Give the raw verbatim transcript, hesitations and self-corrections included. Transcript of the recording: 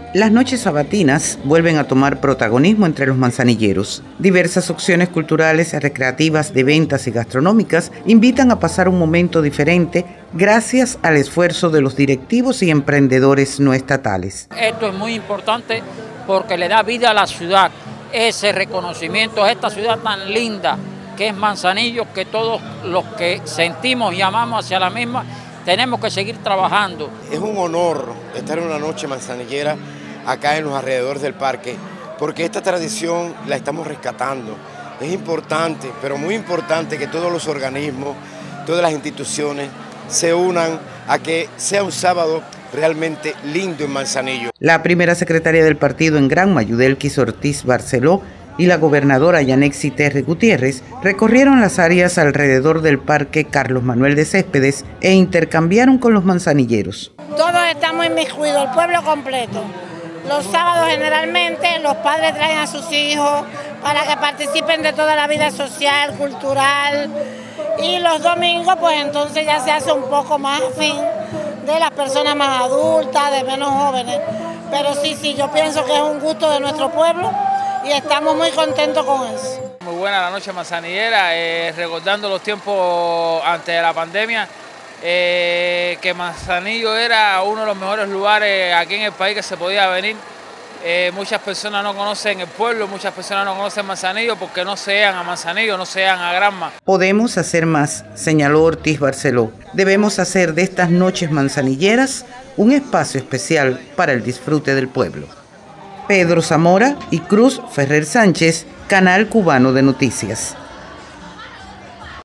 Las noches sabatinas vuelven a tomar protagonismo entre los manzanilleros. Diversas opciones culturales, recreativas, de ventas y gastronómicas invitan a pasar un momento diferente gracias al esfuerzo de los directivos y emprendedores no estatales. Esto es muy importante porque le da vida a la ciudad, ese reconocimiento a esta ciudad tan linda que es Manzanillo, que todos los que sentimos y amamos hacia la misma tenemos que seguir trabajando. Es un honor estar en una noche manzanillera acá en los alrededores del parque, porque esta tradición la estamos rescatando. Es importante, pero muy importante que todos los organismos, todas las instituciones se unan a que sea un sábado realmente lindo en Manzanillo. La primera secretaria del partido en Granma, Yudelquis Ortiz Barceló, y la gobernadora Yanexi Terry Gutiérrez recorrieron las áreas alrededor del parque Carlos Manuel de Céspedes e intercambiaron con los manzanilleros. Todos estamos inmiscuidos, el pueblo completo. Los sábados generalmente los padres traen a sus hijos para que participen de toda la vida social, cultural, y los domingos pues entonces ya se hace un poco más afín de las personas más adultas, de menos jóvenes. Pero sí, sí, yo pienso que es un gusto de nuestro pueblo y estamos muy contentos con eso. Muy buena la noche manzanillera, eh, recordando los tiempos antes de la pandemia. Eh, que Manzanillo era uno de los mejores lugares aquí en el país que se podía venir. Eh, muchas personas no conocen el pueblo, muchas personas no conocen Manzanillo porque no se llegan a Manzanillo, no se llegan a Granma. Podemos hacer más, señaló Ortiz Barceló. Debemos hacer de estas noches manzanilleras un espacio especial para el disfrute del pueblo. Pedro Zamora y Cruz Ferrer Sánchez, Canal Cubano de Noticias.